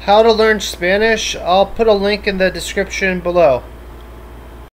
How to learn Spanish? I'll put a link in the description below.